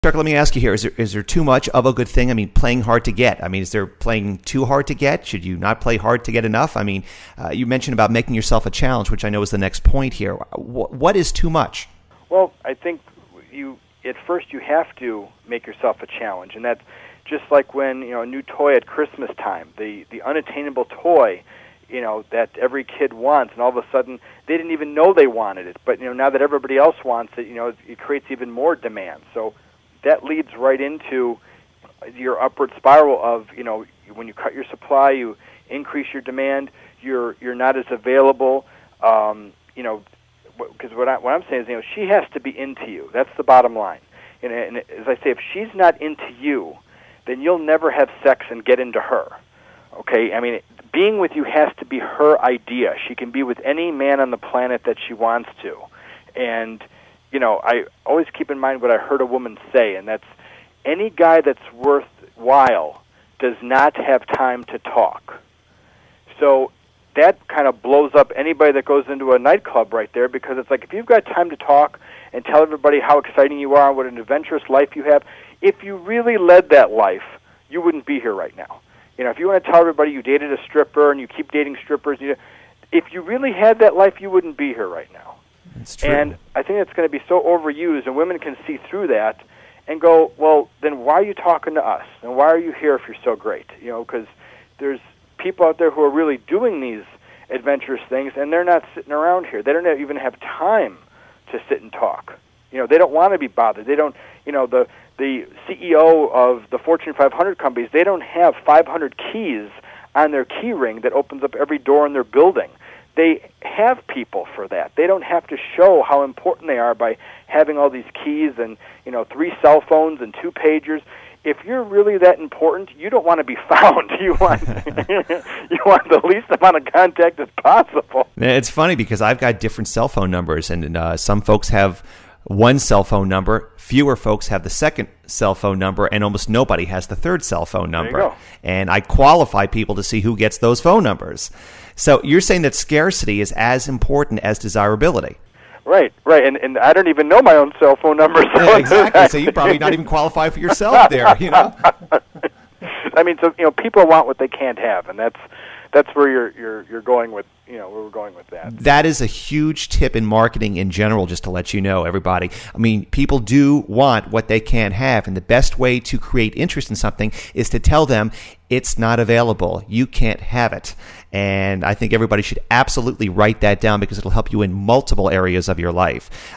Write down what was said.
Chuck, let me ask you here, is there too much of a good thing? I mean, playing hard to get. I mean, is there playing too hard to get? Should you not play hard to get enough? I mean, you mentioned about making yourself a challenge, which I know is the next point here. What is too much? Well, I think at first you have to make yourself a challenge, and that's just like when, a new toy at Christmas time, the unattainable toy, that every kid wants, and all of a sudden they didn't even know they wanted it, but now that everybody else wants it, it creates even more demand. So that leads right into your upward spiral of, when you cut your supply, you increase your demand, you're not as available, because what I'm saying is, she has to be into you. That's the bottom line. And as I say, if she's not into you, then you'll never have sex and get into her. Okay? I mean, being with you has to be her idea. She can be with any man on the planet that she wants to. And I always keep in mind what I heard a woman say, and that's any guy that's worthwhile does not have time to talk. So that kind of blows up anybody that goes into a nightclub right there, because it's like, if you've got time to talk and tell everybody how exciting you are and what an adventurous life you have, if you really led that life, you wouldn't be here right now. If you want to tell everybody you dated a stripper and you keep dating strippers, if you really had that life, you wouldn't be here right now. That's true. And I think it's going to be so overused, and women can see through that and go, well, then why are you talking to us? And why are you here if you're so great? Because there's people out there who are really doing these adventurous things, and they're not sitting around here. They don't even have time to sit and talk. They don't want to be bothered. They don't, the CEO of the Fortune 500 companies, they don't have 500 keys on their key ring that opens up every door in their building. They have people for that. They don't have to show how important they are by having all these keys and 3 cell phones and 2 pagers. If you're really that important, you don't want to be found. You want you want the least amount of contact as possible. It's funny because I've got different cell phone numbers, and some folks have one cell phone number, fewer folks have the second cell phone number, and almost nobody has the third cell phone number. There you go. And I qualify people to see who gets those phone numbers. So you're saying that scarcity is as important as desirability. Right, and I don't even know my own cell phone number. So yeah, exactly. So you probably not even qualify for yourself there. I mean, so people want what they can't have, and that's where you're going with where we're going with that. That is a huge tip in marketing in general, just to let you know, everybody. I mean, people do want what they can't have, and the best way to create interest in something is to tell them it's not available. You can't have it. And I think everybody should absolutely write that down, because it'll help you in multiple areas of your life.